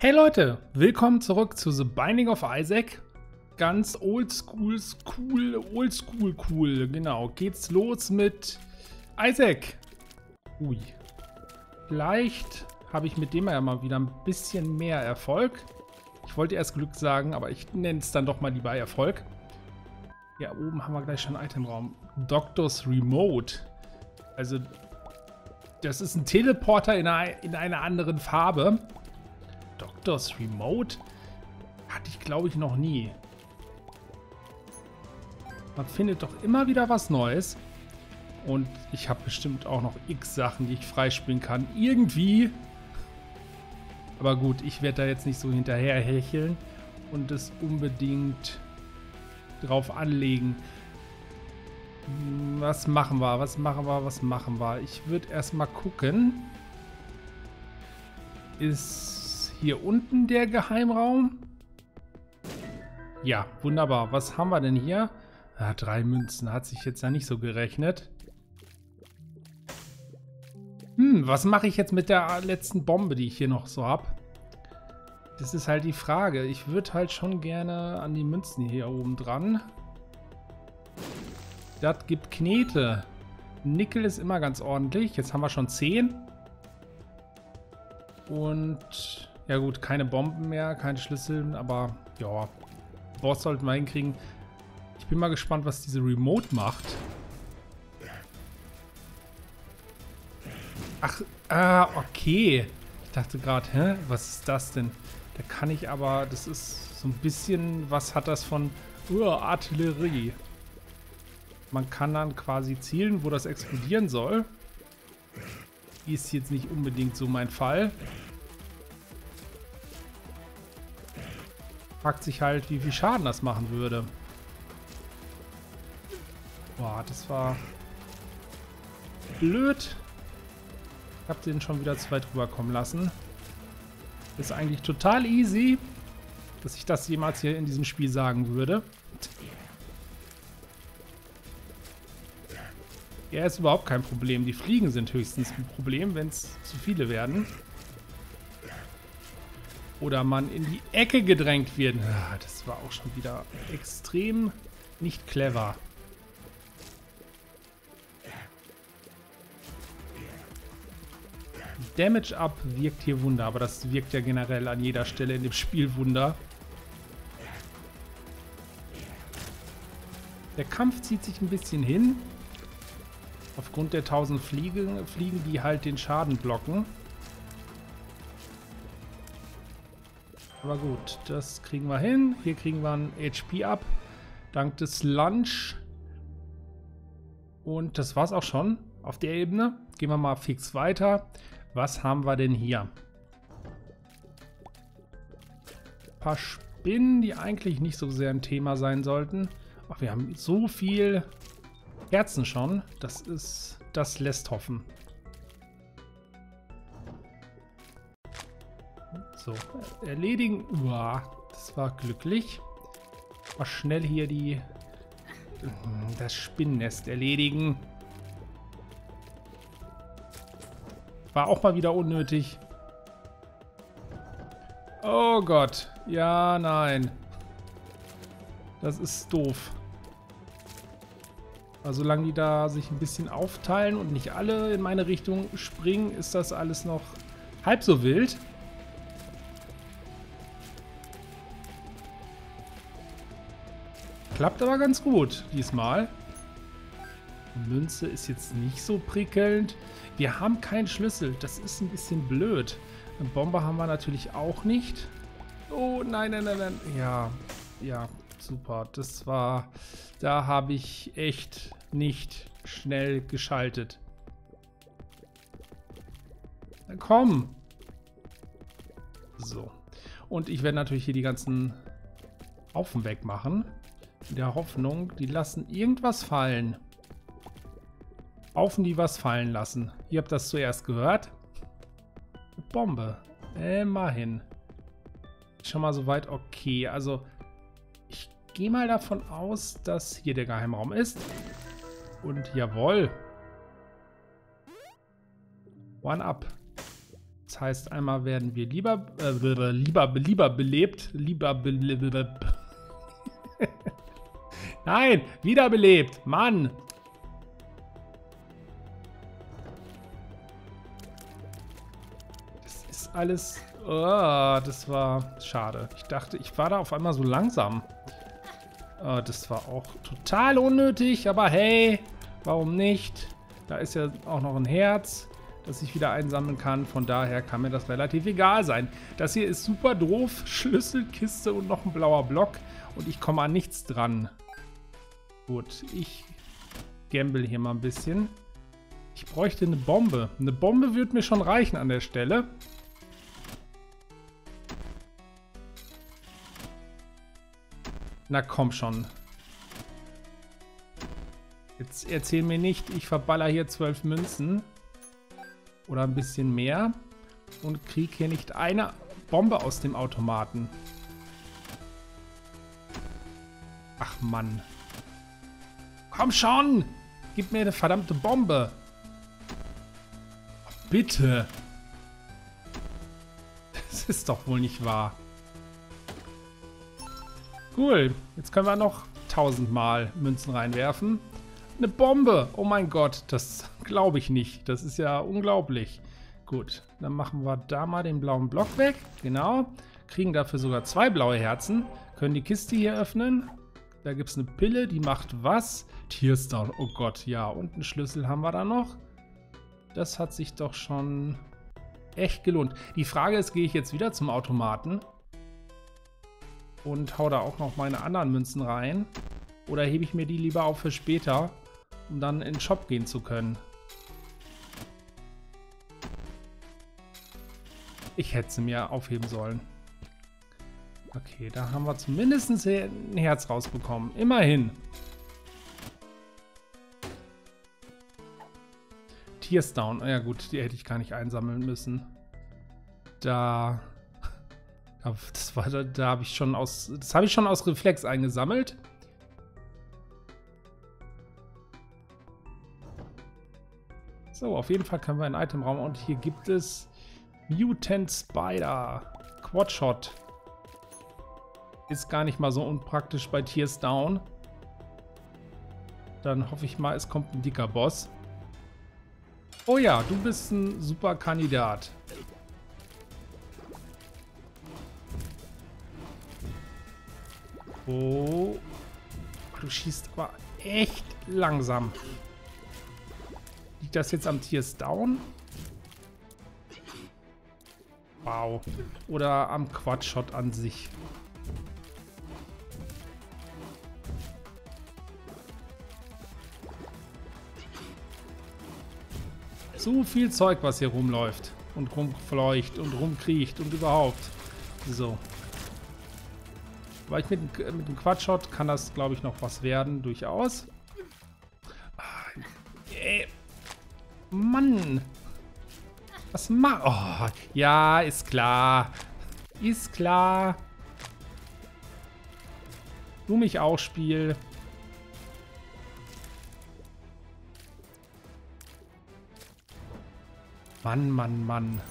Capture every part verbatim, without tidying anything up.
Hey Leute, willkommen zurück zu The Binding of Isaac. Ganz oldschool, cool, oldschool, cool. Genau, geht's los mit Isaac. Ui. Vielleicht habe ich mit dem ja mal wieder ein bisschen mehr Erfolg. Ich wollte erst Glück sagen, aber ich nenne es dann doch mal lieber Erfolg. Hier oben haben wir gleich schon einen Itemraum. Doctor's Remote. Also, das ist ein Teleporter in einer, in einer anderen Farbe. Doctor's Remote hatte ich, glaube ich, noch nie. Man findet doch immer wieder was Neues. Und ich habe bestimmt auch noch x Sachen, die ich freispielen kann. Irgendwie. Aber gut, ich werde da jetzt nicht so hinterher hecheln und es unbedingt drauf anlegen. Was machen wir? Was machen wir? Was machen wir? Ich würde erstmal gucken. Ist hier unten der Geheimraum? Ja, wunderbar. Was haben wir denn hier? Ah, drei Münzen. Hat sich jetzt ja nicht so gerechnet. Hm, was mache ich jetzt mit der letzten Bombe, die ich hier noch so habe? Das ist halt die Frage. Ich würde halt schon gerne an die Münzen hier oben dran. Das gibt Knete. Nickel ist immer ganz ordentlich. Jetzt haben wir schon zehn. Und ja gut, keine Bomben mehr, keine Schlüssel, aber ja, Boss sollten wir hinkriegen. Ich bin mal gespannt, was diese Remote macht. Ach, ah, okay. Ich dachte gerade, hä, was ist das denn? Da kann ich aber, das ist so ein bisschen, was hat das von uh, Artillerie? Man kann dann quasi zielen, wo das explodieren soll. Ist jetzt nicht unbedingt so mein Fall. Fragt sich halt, wie viel Schaden das machen würde. Boah, das war blöd. Ich habe den schon wieder zu weit rüber kommen lassen. Ist eigentlich total easy, dass ich das jemals hier in diesem Spiel sagen würde. Er ist überhaupt kein Problem. Die Fliegen sind höchstens ein Problem, wenn es zu viele werden. Oder man in die Ecke gedrängt wird. Ah, das war auch schon wieder extrem nicht clever. Damage Up wirkt hier Wunder, aber das wirkt ja generell an jeder Stelle in dem Spiel Wunder. Der Kampf zieht sich ein bisschen hin. Aufgrund der tausend Fliegen, Fliegen, die halt den Schaden blocken. Aber gut, das kriegen wir hin. Hier kriegen wir ein H P ab. Dank des Lunch. Und das war's auch schon auf der Ebene. Gehen wir mal fix weiter. Was haben wir denn hier? Ein paar Spinnen, die eigentlich nicht so sehr ein Thema sein sollten. Ach, wir haben so viel Herzen schon. Das ist, das lässt hoffen. So, erledigen. Uah, das war glücklich. Mal schnell hier die das Spinnennest erledigen. War auch mal wieder unnötig. Oh Gott. Ja, nein. Das ist doof. Also solange die da sich ein bisschen aufteilen und nicht alle in meine Richtung springen, ist das alles noch halb so wild. Klappt aber ganz gut diesmal. Münze ist jetzt nicht so prickelnd. Wir haben keinen Schlüssel. Das ist ein bisschen blöd. Eine Bombe haben wir natürlich auch nicht. Oh, nein, nein, nein, nein. Ja, ja, super. Das war... Da habe ich echt nicht schnell geschaltet. Na komm. So. Und ich werde natürlich hier die ganzen Haufen wegmachen. In der Hoffnung, die lassen irgendwas fallen. Haufen, die was fallen lassen. Ihr habt das zuerst gehört. Eine Bombe. Immerhin. Schon mal soweit okay. Also, ich gehe mal davon aus, dass hier der Geheimraum ist. Und jawohl. One up. Das heißt, einmal werden wir lieber, äh, lieber, lieber belebt. Lieber belebt. Nein, wiederbelebt. Mann. Das ist alles... Oh, das war schade. Ich dachte, ich war da auf einmal so langsam. Oh, das war auch total unnötig, aber hey, warum nicht? Da ist ja auch noch ein Herz, das ich wieder einsammeln kann. Von daher kann mir das relativ egal sein. Das hier ist super doof. Schlüsselkiste und noch ein blauer Block. Und ich komme an nichts dran. Gut, ich gamble hier mal ein bisschen. Ich bräuchte eine Bombe. Eine Bombe würde mir schon reichen an der Stelle. Na komm schon. Jetzt erzähl mir nicht, ich verballer hier zwölf Münzen. Oder ein bisschen mehr. Und kriege hier nicht eine Bombe aus dem Automaten. Ach Mann. Komm schon! Gib mir eine verdammte Bombe. Oh, bitte. Das ist doch wohl nicht wahr. Cool. Jetzt können wir noch tausendmal Münzen reinwerfen. Eine Bombe. Oh mein Gott. Das glaube ich nicht. Das ist ja unglaublich. Gut. Dann machen wir da mal den blauen Block weg. Genau. Kriegen dafür sogar zwei blaue Herzen. Können die Kiste hier öffnen. Da gibt es eine Pille. Die macht was? Tiersdown. Oh Gott. Ja. Und einen Schlüssel haben wir da noch. Das hat sich doch schon echt gelohnt. Die Frage ist, gehe ich jetzt wieder zum Automaten? Und hau da auch noch meine anderen Münzen rein. Oder hebe ich mir die lieber auf für später, um dann in den Shop gehen zu können. Ich hätte sie mir aufheben sollen. Okay, da haben wir zumindest ein Herz rausbekommen. Immerhin. Tiersdown. Ja gut, die hätte ich gar nicht einsammeln müssen. Da... Das war, da, da habe ich schon aus, das habe ich schon aus Reflex eingesammelt. So, auf jeden Fall können wir einen Itemraum und hier gibt es Mutant Spider. Quadshot. Ist gar nicht mal so unpraktisch bei Tiersdown. Dann hoffe ich mal, es kommt ein dicker Boss. Oh ja, du bist ein super Kandidat. Oh. Du schießt aber echt langsam. Liegt das jetzt am Tiersdown? Wow. Oder am Quadshot an sich. So viel Zeug, was hier rumläuft. Und rumfleucht und rumkriecht und überhaupt. So. Weil ich mit, mit dem Quadshot kann das, glaube ich, noch was werden. Durchaus. Äh, Mann. Was macht... Oh, ja, ist klar. Ist klar. Du mich auch, Spiel. Mann, Mann, Mann.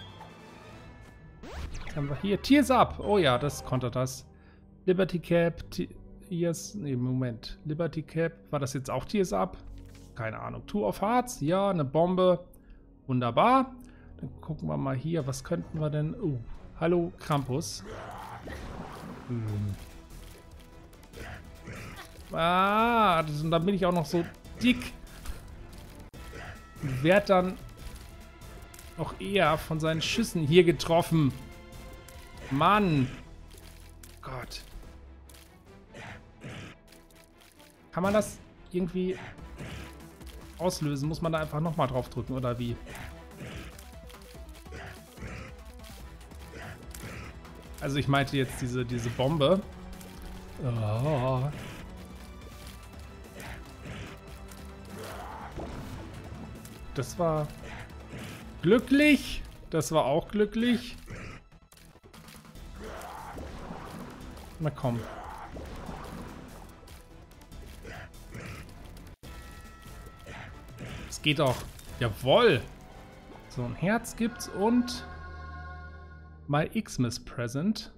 Was haben wir hier? Tears Up. Oh ja, das konnte das. Liberty Cap. Tears... Nee, Moment. Liberty Cap. War das jetzt auch Tears Up? Keine Ahnung. Two of Hearts. Ja, eine Bombe. Wunderbar. Dann gucken wir mal hier. Was könnten wir denn... Oh, hallo Krampus. Hm. Ah, das, und dann bin ich auch noch so dick. Und werd dann noch eher von seinen Schüssen hier getroffen. Mann. Gott. Kann man das irgendwie auslösen? Muss man da einfach nochmal drauf drücken oder wie? Also ich meinte jetzt diese, diese Bombe. Oh. Das war glücklich. Das war auch glücklich. Na komm. Es geht doch. Jawohl. So, ein Herz gibt's und My Xmas Present.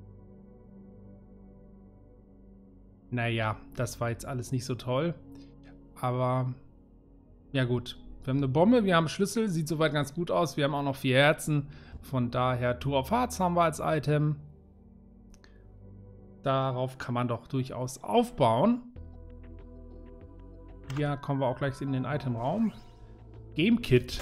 Naja, das war jetzt alles nicht so toll. Aber, ja gut. Wir haben eine Bombe, wir haben einen Schlüssel, sieht soweit ganz gut aus. Wir haben auch noch vier Herzen. Von daher, Tour of Hearts haben wir als Item. Darauf kann man doch durchaus aufbauen. Hier kommen wir auch gleich in den Itemraum. Game Kit.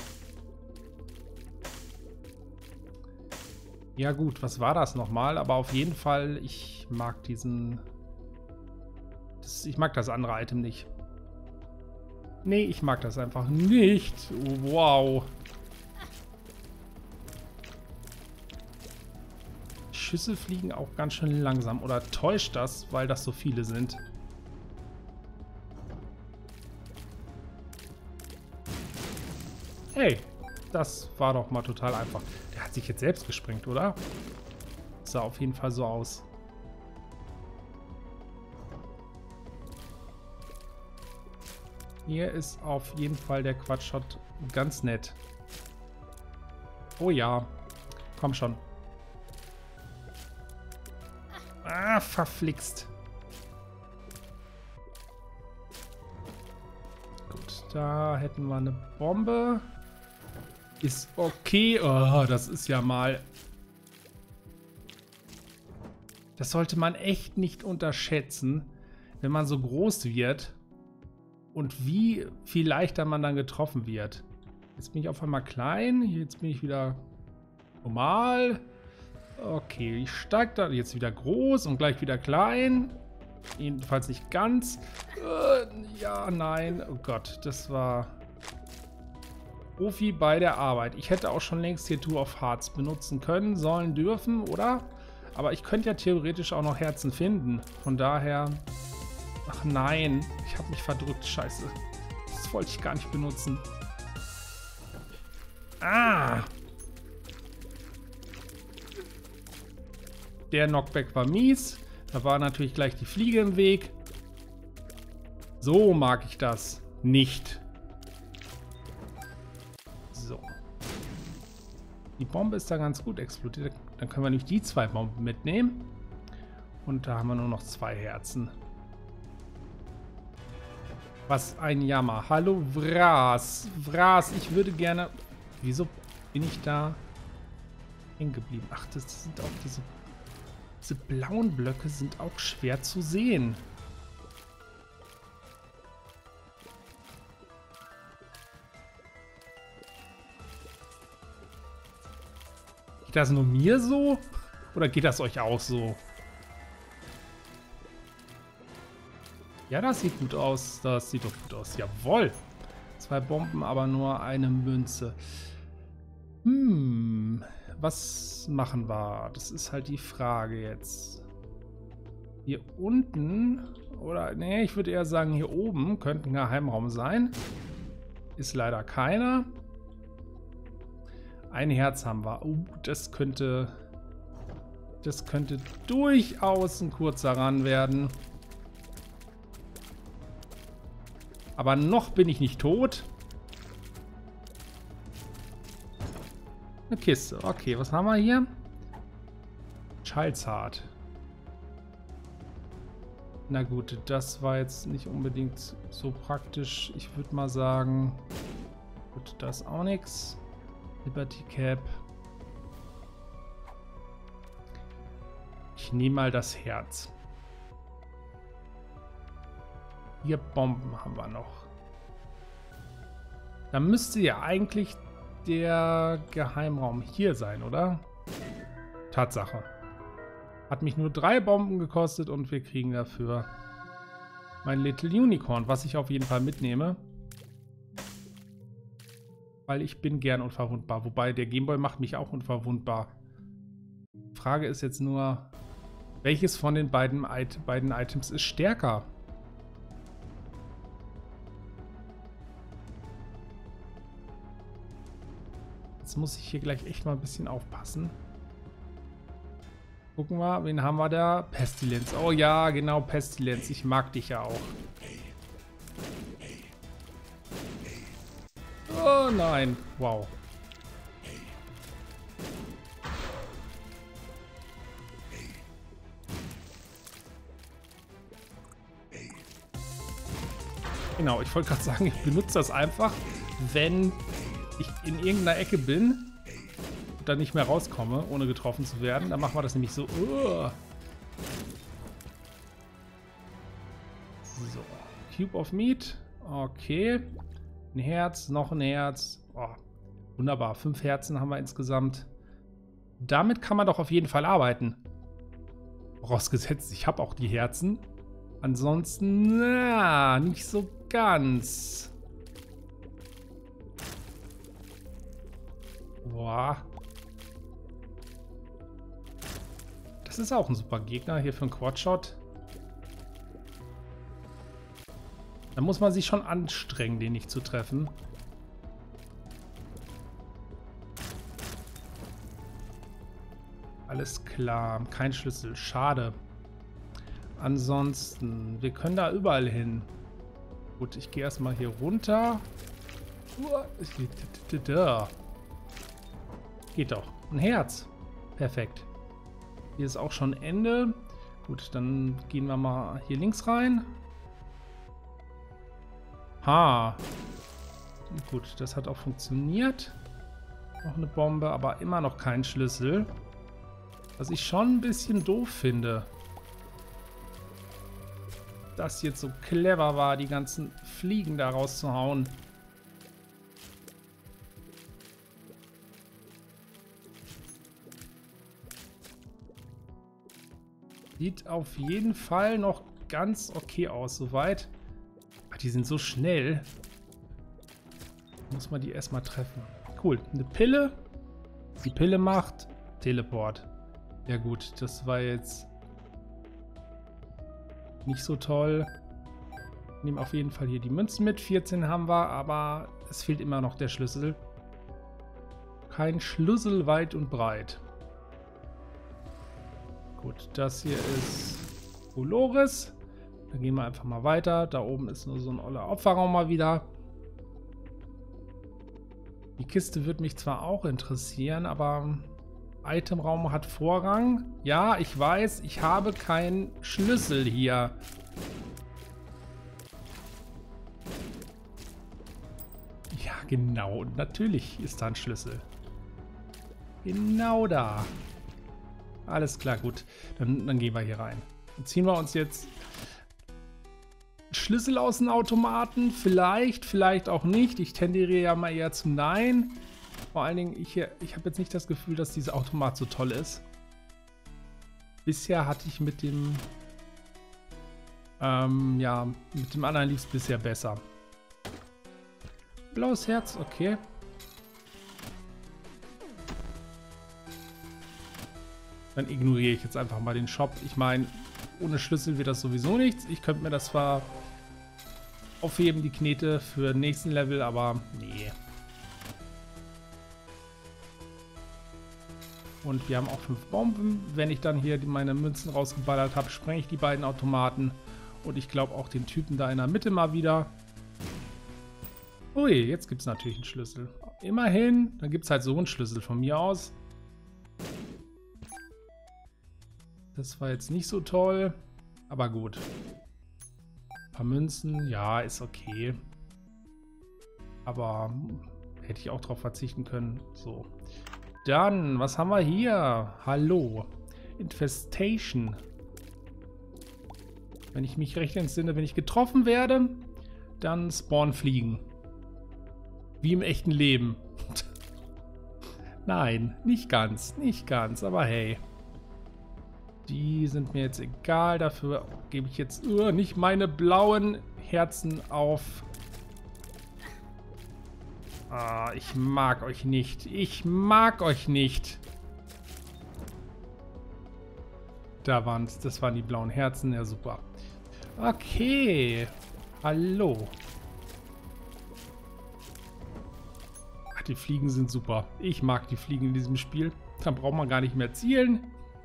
Ja gut, was war das nochmal? Aber auf jeden Fall, ich mag diesen... Das, ich mag das andere Item nicht. Nee, ich mag das einfach nicht. Wow. Schüsse fliegen auch ganz schön langsam. Oder täuscht das, weil das so viele sind? Hey, das war doch mal total einfach. Der hat sich jetzt selbst gesprengt, oder? Sah auf jeden Fall so aus. Hier ist auf jeden Fall der Quatschshot ganz nett. Oh ja. Komm schon. Ah, verflixt. Gut, da hätten wir eine Bombe. Ist okay. Oh, das ist ja mal... Das sollte man echt nicht unterschätzen, wenn man so groß wird und wie viel leichter man dann getroffen wird. Jetzt bin ich auf einmal klein, jetzt bin ich wieder normal. Okay, ich steige da jetzt wieder groß und gleich wieder klein. Jedenfalls nicht ganz. Äh, ja, nein. Oh Gott, das war Profi bei der Arbeit. Ich hätte auch schon längst hier Tour of Hearts benutzen können, sollen, dürfen, oder? Aber ich könnte ja theoretisch auch noch Herzen finden. Von daher... Ach nein, ich habe mich verdrückt. Scheiße. Das wollte ich gar nicht benutzen. Ah! Der Knockback war mies. Da war natürlich gleich die Fliege im Weg. So mag ich das nicht. So. Die Bombe ist da ganz gut explodiert. Dann können wir nämlich die zwei Bomben mitnehmen. Und da haben wir nur noch zwei Herzen. Was ein Jammer. Hallo Vras. Vras, ich würde gerne... Wieso bin ich da hängen geblieben? Ach, das sind auch diese... Diese blauen Blöcke sind auch schwer zu sehen. Geht das nur mir so? Oder geht das euch auch so? Ja, das sieht gut aus. Das sieht doch gut aus. Jawohl. Zwei Bomben, aber nur eine Münze. Hm. Was machen wir? Das ist halt die Frage jetzt. Hier unten, oder, nee, ich würde eher sagen, hier oben könnte ein Geheimraum sein. Ist leider keiner. Ein Herz haben wir. Oh, das könnte, das könnte durchaus ein kurzer Run werden. Aber noch bin ich nicht tot. Eine Kiste. Okay, was haben wir hier? Child's Heart. Na gut, das war jetzt nicht unbedingt so praktisch. Ich würde mal sagen, gut, das ist auch nichts. Liberty Cap. Ich nehme mal das Herz. Hier Bomben haben wir noch. Da müsste ja eigentlich der Geheimraum hier sein, oder? Tatsache. Hat mich nur drei Bomben gekostet und wir kriegen dafür mein Little Unicorn, was ich auf jeden Fall mitnehme. Weil ich bin gern unverwundbar. Wobei der Gameboy macht mich auch unverwundbar. Frage ist jetzt nur, welches von den beiden, It- beiden Items ist stärker? Jetzt muss ich hier gleich echt mal ein bisschen aufpassen. Gucken wir, wen haben wir da? Pestilenz. Oh ja, genau, Pestilenz. Ich mag dich ja auch. Oh nein. Wow. Genau, ich wollte gerade sagen, ich benutze das einfach, wenn ich in irgendeiner Ecke bin und dann nicht mehr rauskomme, ohne getroffen zu werden. Dann machen wir das nämlich so. Uh. So, Cube of Meat. Okay. Ein Herz, noch ein Herz. Oh, wunderbar, fünf Herzen haben wir insgesamt. Damit kann man doch auf jeden Fall arbeiten. Vorausgesetzt, ich habe auch die Herzen. Ansonsten, na, nicht so ganz. Boah. Das ist auch ein super Gegner hier für einen Quadshot. Da muss man sich schon anstrengen, den nicht zu treffen. Alles klar, kein Schlüssel, schade. Ansonsten, wir können da überall hin. Gut, ich gehe erstmal hier runter. Geht doch. Ein Herz. Perfekt. Hier ist auch schon Ende. Gut, dann gehen wir mal hier links rein. Ha. Gut, das hat auch funktioniert. Noch eine Bombe, aber immer noch kein Schlüssel. Was ich schon ein bisschen doof finde. Das jetzt so clever war, die ganzen Fliegen da rauszuhauen. Sieht auf jeden Fall noch ganz okay aus, soweit. Ach, die sind so schnell. Muss man die erstmal treffen. Cool, eine Pille. Die Pille macht Teleport. Ja gut, das war jetzt nicht so toll. Nehmen auf jeden Fall hier die Münzen mit. vierzehn haben wir, aber es fehlt immer noch der Schlüssel. Kein Schlüssel weit und breit. Gut, das hier ist Dolores. Dann gehen wir einfach mal weiter. Da oben ist nur so ein oller Opferraum mal wieder. Die Kiste wird mich zwar auch interessieren, aber Itemraum hat Vorrang. Ja, ich weiß, ich habe keinen Schlüssel hier. Ja, genau. Und natürlich ist da ein Schlüssel. Genau da. Alles klar, gut. Dann, dann gehen wir hier rein. Dann ziehen wir uns jetzt Schlüssel aus dem Automaten. Vielleicht, vielleicht auch nicht. Ich tendiere ja mal eher zum Nein. Vor allen Dingen, ich, ich habe jetzt nicht das Gefühl, dass dieser Automat so toll ist. Bisher hatte ich mit dem ähm, ja, mit dem anderen lief es bisher besser. Blaues Herz, okay. Dann ignoriere ich jetzt einfach mal den Shop. Ich meine, ohne Schlüssel wird das sowieso nichts. Ich könnte mir das zwar aufheben, die Knete für den nächsten Level, aber nee. Und wir haben auch fünf Bomben. Wenn ich dann hier meine Münzen rausgeballert habe, sprenge ich die beiden Automaten. Und ich glaube auch den Typen da in der Mitte mal wieder. Ui, jetzt gibt es natürlich einen Schlüssel. Immerhin, dann gibt es halt so einen Schlüssel von mir aus. Das war jetzt nicht so toll, aber gut. Ein paar Münzen, ja, ist okay. Aber hätte ich auch drauf verzichten können. So. Dann, was haben wir hier? Hallo. Infestation. Wenn ich mich recht entsinne, wenn ich getroffen werde, dann spawnen Fliegen. Wie im echten Leben. Nein, nicht ganz, nicht ganz, aber hey. Die sind mir jetzt egal, dafür gebe ich jetzt uh, nicht meine blauen Herzen auf. Ah, ich mag euch nicht. Ich mag euch nicht. Da waren es, das waren die blauen Herzen, ja super. Okay, hallo. Ach, die Fliegen sind super. Ich mag die Fliegen in diesem Spiel. Dann braucht man gar nicht mehr zielen.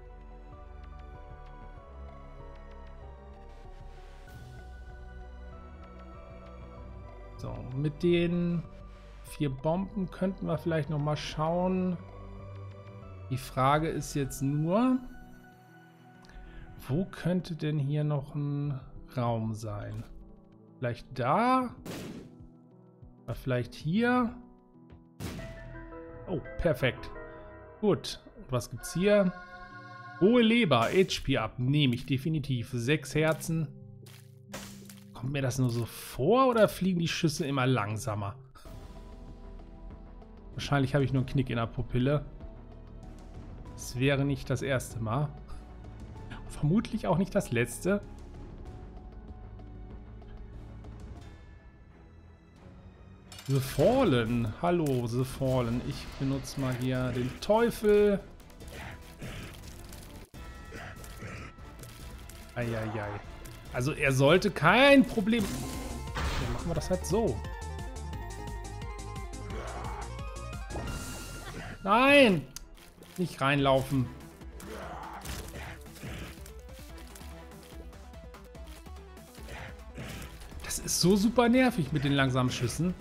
So, mit den vier Bomben könnten wir vielleicht noch mal schauen. Die Frage ist jetzt nur, wo könnte denn hier noch ein Raum sein? Vielleicht da. Oder vielleicht hier. Oh, perfekt. Gut. Und was gibt's hier? Hohe Leber. H P ab. Nehme ich definitiv. Sechs Herzen. Kommt mir das nur so vor oder fliegen die Schüsse immer langsamer? Wahrscheinlich habe ich nur einen Knick in der Pupille. Das wäre nicht das erste Mal. Vermutlich auch nicht das letzte. The Fallen. Hallo, The Fallen. Ich benutze mal hier den Teufel. Eieiei. Also er sollte kein Problem... Dann machen wir das halt so. Nein! Nicht reinlaufen. Das ist so super nervig mit den langsamen Schüssen.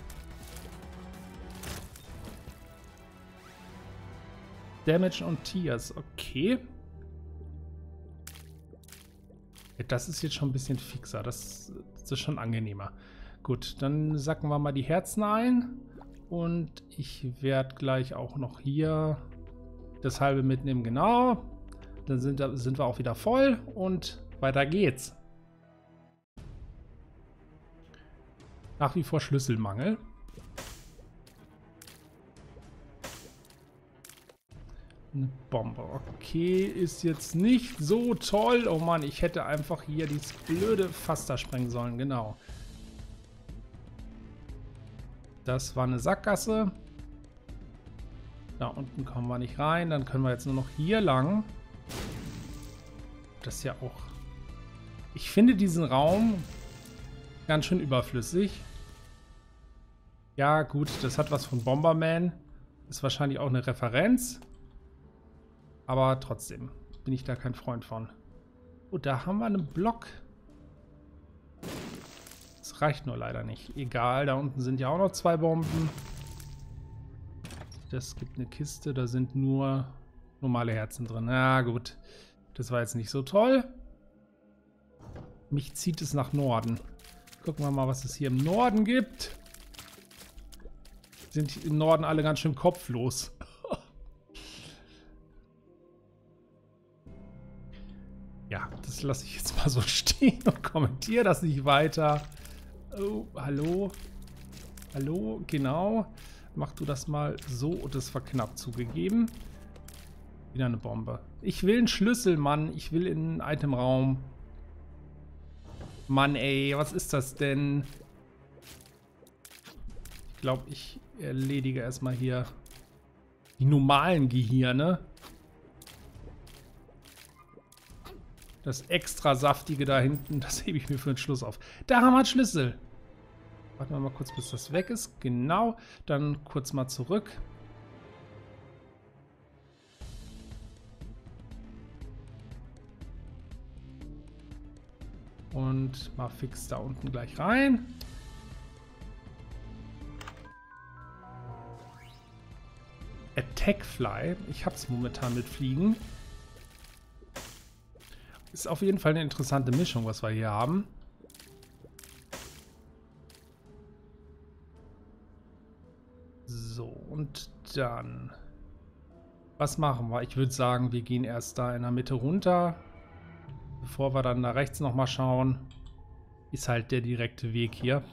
Damage und Tears. Okay. Das ist jetzt schon ein bisschen fixer. Das, das ist schon angenehmer. Gut, dann sacken wir mal die Herzen ein. Und ich werde gleich auch noch hier das halbe mitnehmen. Genau. Dann sind, sind wir auch wieder voll. Und weiter geht's. Nach wie vor Schlüsselmangel. Eine Bombe. Okay, ist jetzt nicht so toll. Oh Mann, ich hätte einfach hier dieses blöde Fass da sprengen sollen. Genau. Das war eine Sackgasse. Da unten kommen wir nicht rein. Dann können wir jetzt nur noch hier lang. Das ist ja auch... Ich finde diesen Raum ganz schön überflüssig. Ja, gut, das hat was von Bomberman. Ist wahrscheinlich auch eine Referenz. Aber trotzdem bin ich da kein Freund von. Oh, da haben wir einen Block. Das reicht nur leider nicht. Egal, da unten sind ja auch noch zwei Bomben. Das gibt eine Kiste, da sind nur normale Herzen drin. Na gut, das war jetzt nicht so toll. Mich zieht es nach Norden. Gucken wir mal, was es hier im Norden gibt. Sind im Norden alle ganz schön kopflos. Ja, das lasse ich jetzt mal so stehen und kommentiere das nicht weiter. Oh, hallo? Hallo? Genau. Mach du das mal so und das war knapp zugegeben. Wieder eine Bombe. Ich will einen Schlüssel, Mann. Ich will in einen Itemraum. Mann, ey, was ist das denn? Ich glaube, ich erledige erstmal hier die normalen Gehirne. Das extra saftige da hinten, das hebe ich mir für den Schluss auf. Da haben wir einen Schlüssel. Warten wir mal kurz, bis das weg ist. Genau. Dann kurz mal zurück. Und mal fix da unten gleich rein. Attack Fly. Ich habe es momentan mit Fliegen. Ist auf jeden Fall eine interessante Mischung, was wir hier haben. So, und dann... Was machen wir? Ich würde sagen, wir gehen erst da in der Mitte runter. Bevor wir dann da rechts nochmal schauen. Ist halt der direkte Weg hier.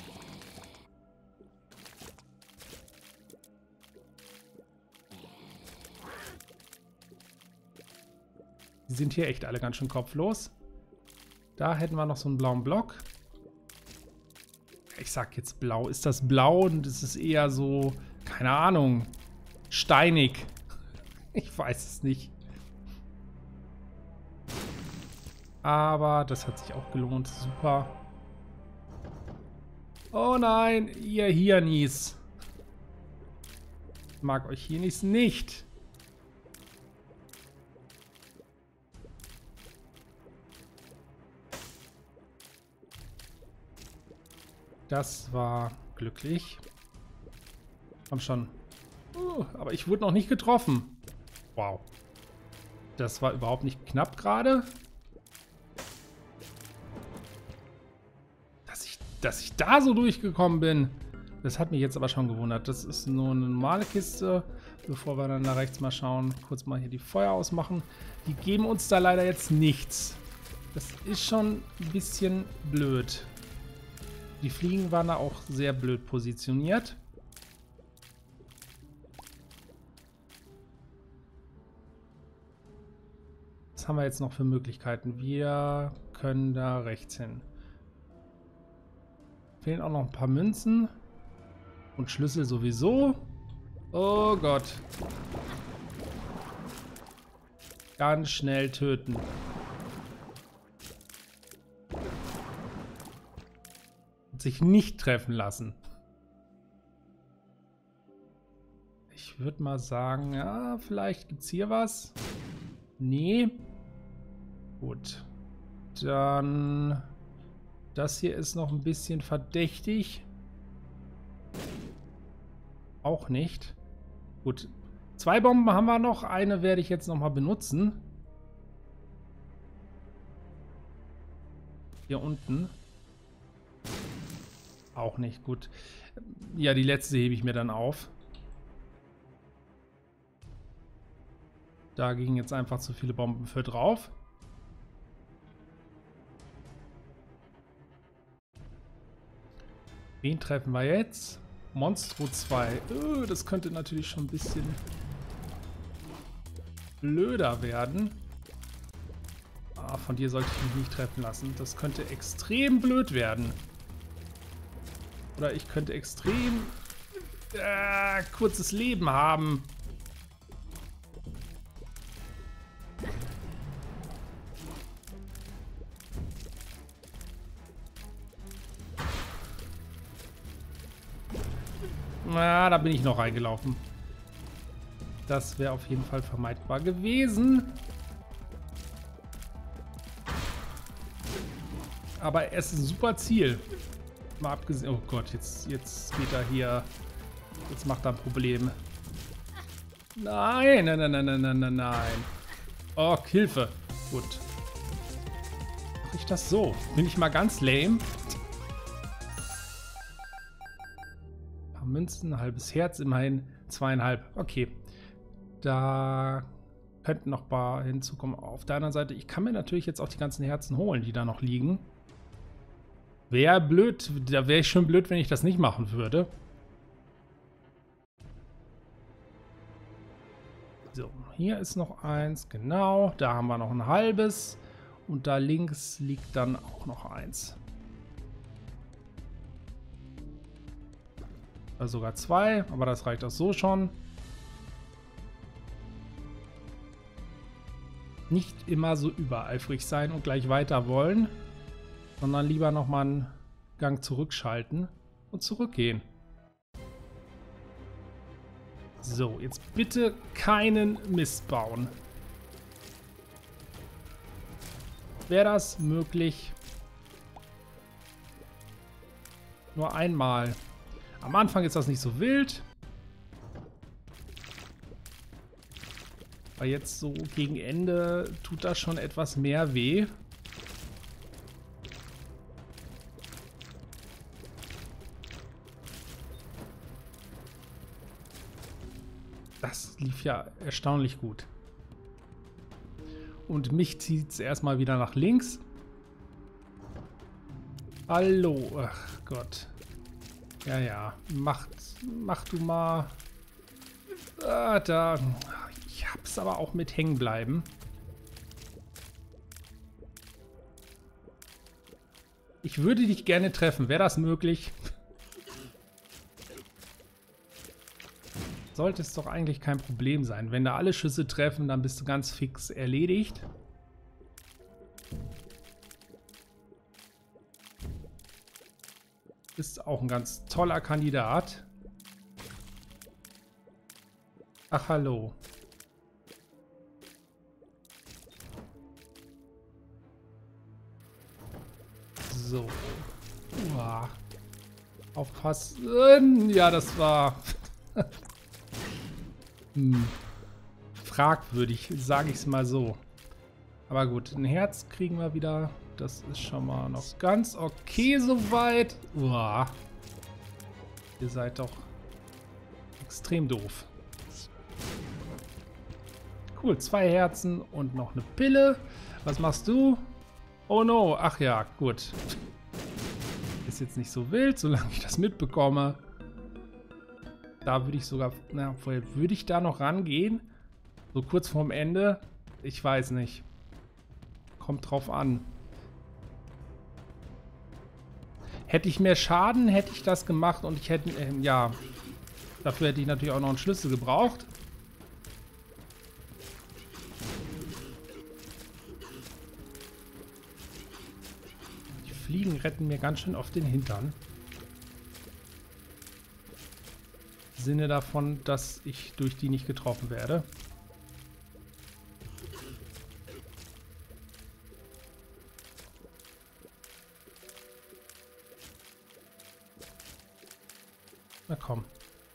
Die sind hier echt alle ganz schön kopflos. Da hätten wir noch so einen blauen Block. Ich sag jetzt blau. Ist das blau und ist es eher so, keine Ahnung, steinig? Ich weiß es nicht. Aber das hat sich auch gelohnt. Super. Oh nein, ihr Hirnis. Ich mag euch Hirnis nicht. Das war glücklich. Komm schon. Uh, aber ich wurde noch nicht getroffen. Wow. Das war überhaupt nicht knapp gerade. Dass ich dass ich da so durchgekommen bin. Das hat mich jetzt aber schon gewundert. Das ist nur eine normale Kiste. Bevor wir dann da rechts mal schauen, kurz mal hier die Feuer ausmachen. Die geben uns da leider jetzt nichts. Das ist schon ein bisschen blöd. Die Fliegen waren da auch sehr blöd positioniert. Was haben wir jetzt noch für Möglichkeiten? Wir können da rechts hin. Fehlen auch noch ein paar Münzen. Und Schlüssel sowieso. Oh Gott. Ganz schnell töten. Und sich nicht treffen lassen. Ich würde mal sagen, ja, vielleicht gibt es hier was. Nee. Gut. Dann... Das hier ist noch ein bisschen verdächtig. Auch nicht. Gut. Zwei Bomben haben wir noch. Eine werde ich jetzt nochmal benutzen. Hier unten. Auch nicht. Gut. Ja, die letzte hebe ich mir dann auf. Da gingen jetzt einfach zu viele Bomben für drauf. Wen treffen wir jetzt? Monstro zwei. Oh, das könnte natürlich schon ein bisschen blöder werden. Ah, von dir sollte ich mich nicht treffen lassen. Das könnte extrem blöd werden. Oder ich könnte extrem äh, kurzes Leben haben. Na, da bin ich noch reingelaufen. Das wäre auf jeden Fall vermeidbar gewesen. Aber es ist ein super Ziel. Mal abgesehen... Oh Gott, jetzt, jetzt geht er hier... Jetzt macht er ein Problem. Nein, nein, nein, nein, nein, nein, nein, nein. Oh, Hilfe. Gut. Mache ich das so? Bin ich mal ganz lame? Münzen, ein halbes Herz, immerhin zweieinhalb. Okay. Da könnten noch ein paar hinzukommen. Auf der anderen Seite, ich kann mir natürlich jetzt auch die ganzen Herzen holen, die da noch liegen. Wäre blöd, da wäre ich schon blöd, wenn ich das nicht machen würde. So, hier ist noch eins, genau. Da haben wir noch ein halbes. Und da links liegt dann auch noch eins. Sogar zwei, aber das reicht auch so schon. Nicht immer so übereifrig sein und gleich weiter wollen, sondern lieber nochmal einen Gang zurückschalten und zurückgehen. So, jetzt bitte keinen Mist bauen. Wäre das möglich? Nur einmal. Am Anfang ist das nicht so wild. Aber jetzt so gegen Ende tut das schon etwas mehr weh. Das lief ja erstaunlich gut. Und mich zieht es erstmal wieder nach links. Hallo, ach Gott. Ja, ja, mach, mach du mal. Ah, da. Ich hab's aber auch mit hängen bleiben. Ich würde dich gerne treffen. Wäre das möglich? Sollte es doch eigentlich kein Problem sein. Wenn da alle Schüsse treffen, dann bist du ganz fix erledigt. Ist auch ein ganz toller Kandidat. Ach, hallo. So. Uah. Aufpassen. Ja, das war hm. fragwürdig, sage ich es mal so. Aber gut, ein Herz kriegen wir wieder. Das ist schon mal noch ganz okay soweit. Uah. Ihr seid doch extrem doof. Cool, zwei Herzen und noch eine Pille. Was machst du? Oh no, ach ja, gut. Ist jetzt nicht so wild, solange ich das mitbekomme. Da würde ich sogar, na, würde ich da noch rangehen? So kurz vorm Ende? Ich weiß nicht. Kommt drauf an. Hätte ich mehr Schaden, hätte ich das gemacht und ich hätte, äh, ja, dafür hätte ich natürlich auch noch einen Schlüssel gebraucht. Die Fliegen retten mir ganz schön auf den Hintern. Im Sinne davon, dass ich durch die nicht getroffen werde. Na komm.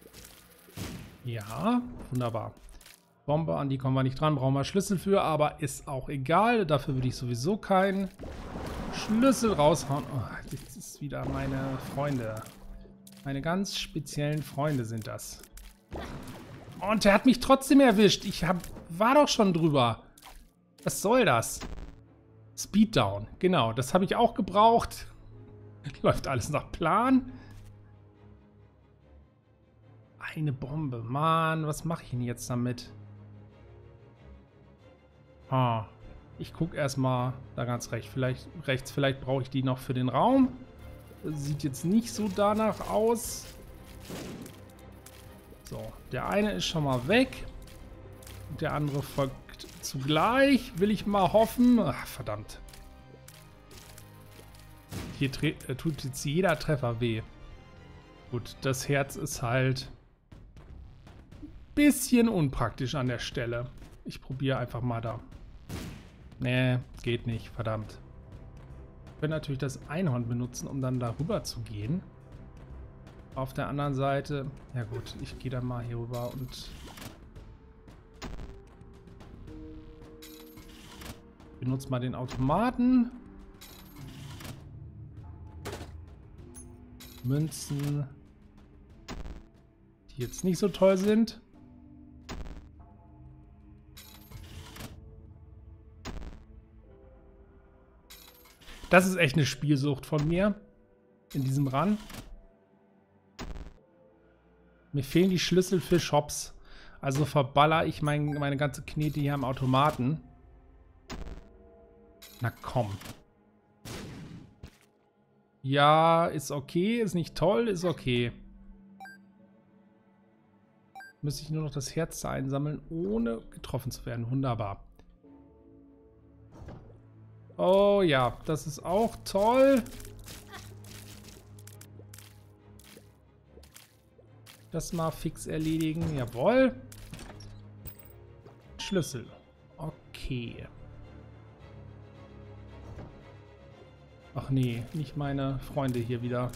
Ja, wunderbar. Bombe, an die kommen wir nicht dran, brauchen wir Schlüssel für, aber ist auch egal. Dafür würde ich sowieso keinen Schlüssel raushauen. Oh, das ist wieder meine Freunde. Meine ganz speziellen Freunde sind das. Und er hat mich trotzdem erwischt. Ich hab, war doch schon drüber. Was soll das? Speeddown, genau, das habe ich auch gebraucht. Läuft alles nach Plan. Eine Bombe. Mann, was mache ich denn jetzt damit? Ah, ich gucke erstmal da ganz rechts. Vielleicht, rechts. Vielleicht brauche ich die noch für den Raum. Das sieht jetzt nicht so danach aus. So, der eine ist schon mal weg. Und der andere folgt zugleich. Will ich mal hoffen. Ach, verdammt. Hier äh, tut jetzt jeder Treffer weh. Gut, das Herz ist halt bisschen unpraktisch an der Stelle. Ich probiere einfach mal da. Nee, geht nicht, verdammt. Ich will natürlich das Einhorn benutzen, um dann darüber zu gehen. Auf der anderen Seite, ja gut, ich gehe dann mal hier rüber und benutze mal den Automaten. Münzen, die jetzt nicht so toll sind. Das ist echt eine Spielsucht von mir in diesem Run. Mir fehlen die Schlüssel für Shops. Also verballer ich mein, meine ganze Knete hier am Automaten. Na komm. Ja, ist okay. Ist nicht toll, ist okay. Müsste ich nur noch das Herz einsammeln, ohne getroffen zu werden. Wunderbar. Oh ja, das ist auch toll. Das mal fix erledigen. Jawohl. Schlüssel. Okay. Ach nee, nicht meine Freunde hier wieder.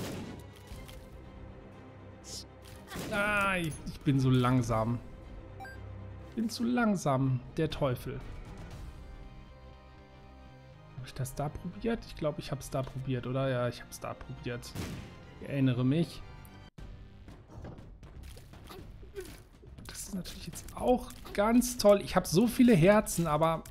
Ah, ich, ich bin so langsam. Ich bin zu langsam. Der Teufel. Habe ich das da probiert? Ich glaube, ich habe es da probiert, oder? Ja, ich habe es da probiert. Ich erinnere mich. Das ist natürlich jetzt auch ganz toll. Ich habe so viele Herzen, aber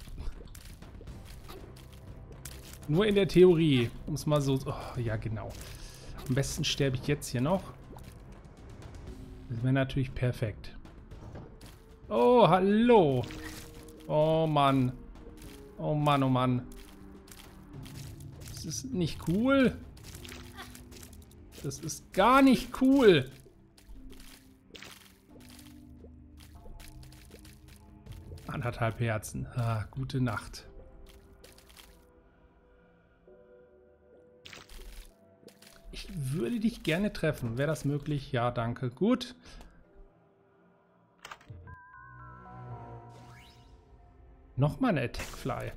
nur in der Theorie. Um es mal so... Oh, ja, genau. Am besten sterbe ich jetzt hier noch. Das wäre natürlich perfekt. Oh, hallo. Oh, Mann. Oh, Mann, oh, Mann. Das ist nicht cool. Das ist gar nicht cool. Anderthalb Herzen. Ah, gute Nacht. Ich würde dich gerne treffen. Wäre das möglich? Ja, danke. Gut. Nochmal eine Attackfly.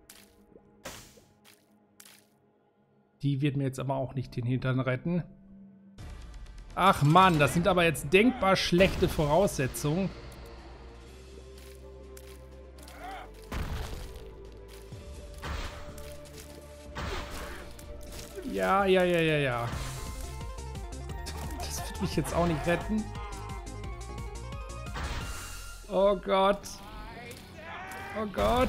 Die wird mir jetzt aber auch nicht den Hintern retten. Ach Mann, das sind aber jetzt denkbar schlechte Voraussetzungen. Ja, ja, ja, ja, ja. Das wird mich jetzt auch nicht retten. Oh Gott. Oh Gott.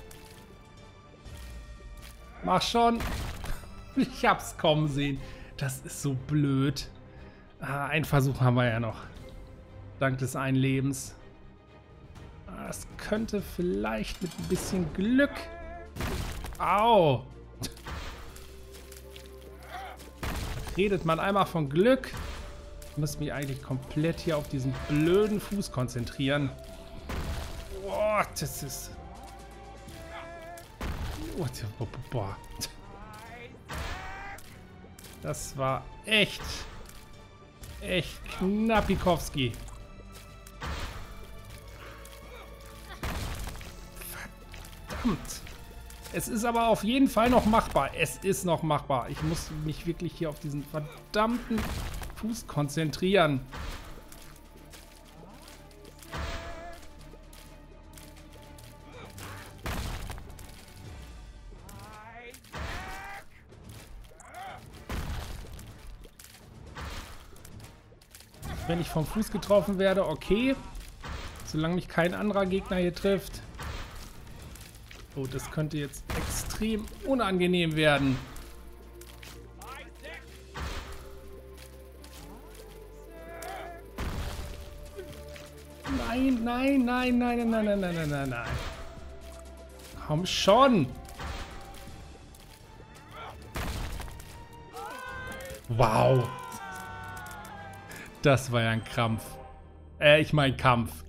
Mach schon. Ich hab's kommen sehen. Das ist so blöd. Ah, einen Versuch haben wir ja noch. Dank des einen Lebens. Das könnte vielleicht mit ein bisschen Glück... Au! Redet man einmal von Glück. Ich muss mich eigentlich komplett hier auf diesen blöden Fuß konzentrieren. Boah, das ist... Boah. Das war echt... Echt Knappikowski. Verdammt. Es ist aber auf jeden Fall noch machbar. Es ist noch machbar. Ich muss mich wirklich hier auf diesen verdammten Fuß konzentrieren. Wenn ich vom Fuß getroffen werde, okay. Solange mich kein anderer Gegner hier trifft. Oh, das könnte jetzt extrem unangenehm werden. Nein, nein, nein, nein, nein, nein, nein, nein, nein, nein. Komm schon. Wow. Das war ja ein Krampf. Äh, ich meine Kampf.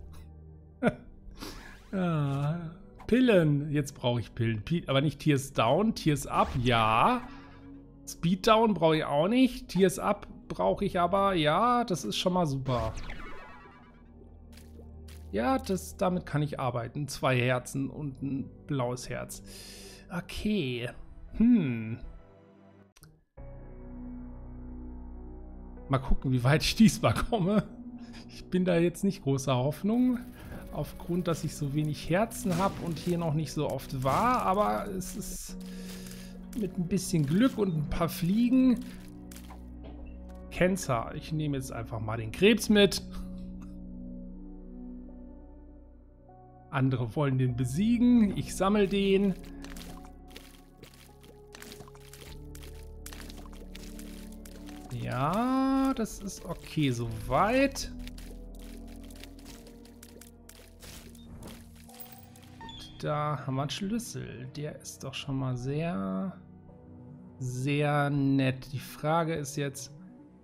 ah. Pillen. Jetzt brauche ich Pillen. Aber nicht Tears Down. Tears Up, ja. Speed Down brauche ich auch nicht. Tears Up brauche ich aber. Ja, das ist schon mal super. Ja, das, damit kann ich arbeiten. Zwei Herzen und ein blaues Herz. Okay. Hm. Mal gucken, wie weit ich diesmal komme. Ich bin da jetzt nicht großer Hoffnung. Aufgrund, dass ich so wenig Herzen habe und hier noch nicht so oft war. Aber es ist mit ein bisschen Glück und ein paar Fliegen. Cancer. Ich nehme jetzt einfach mal den Krebs mit. Andere wollen den besiegen. Ich sammle den. Ja, das ist okay soweit. Da haben wir einen Schlüssel. Der ist doch schon mal sehr, sehr nett. Die Frage ist jetzt,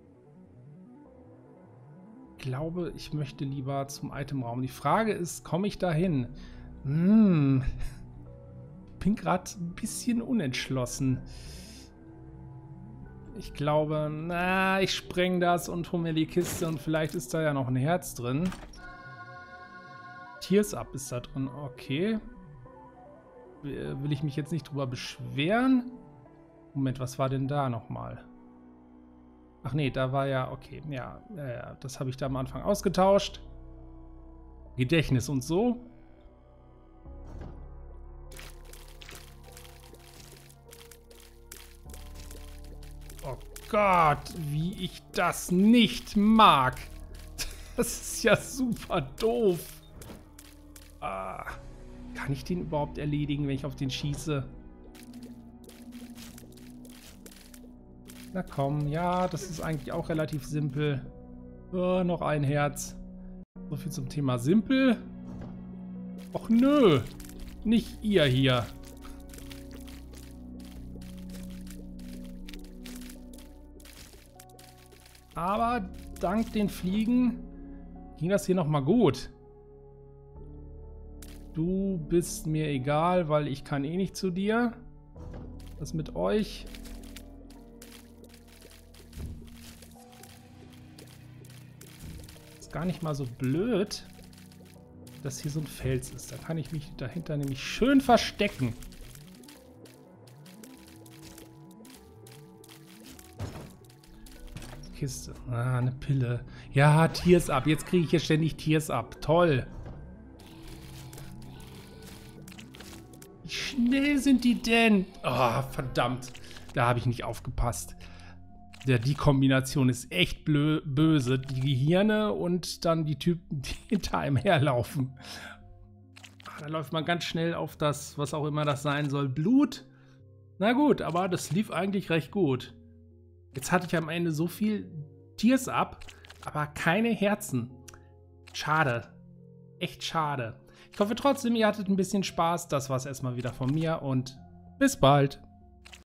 ich glaube, ich möchte lieber zum Itemraum. Die Frage ist, komme ich da hin? Hm. Bin gerade ein bisschen unentschlossen. Ich glaube, na, ich spreng das und hole mir die Kiste und vielleicht ist da ja noch ein Herz drin. Tears Up ist da drin, okay. Will ich mich jetzt nicht drüber beschweren? Moment, was war denn da nochmal? Ach nee, da war ja, okay, ja, ja, das habe ich da am Anfang ausgetauscht. Gedächtnis und so. Oh Gott, wie ich das nicht mag. Das ist ja super doof. Ah, kann ich den überhaupt erledigen, wenn ich auf den schieße? Na komm, ja, das ist eigentlich auch relativ simpel. Oh, noch ein Herz. So viel zum Thema simpel. Och nö, nicht ihr hier. Aber dank den Fliegen ging das hier nochmal gut. Du bist mir egal, weil ich kann eh nicht zu dir. Was mit euch? Ist gar nicht mal so blöd, dass hier so ein Fels ist. Da kann ich mich dahinter nämlich schön verstecken. Kiste. Ah, eine Pille. Ja, Tears Up. Jetzt kriege ich hier ständig Tears Up. Toll. Wie schnell sind die denn? Oh, verdammt. Da habe ich nicht aufgepasst. Ja, die Kombination ist echt blö böse. Die Gehirne und dann die Typen, die hinter einem herlaufen. Ach, da läuft man ganz schnell auf das, was auch immer das sein soll, Blut. Na gut, aber das lief eigentlich recht gut. Jetzt hatte ich am Ende so viel Tiers ab, aber keine Herzen. Schade. Echt schade. Ich hoffe trotzdem, ihr hattet ein bisschen Spaß. Das war's erstmal wieder von mir und bis bald.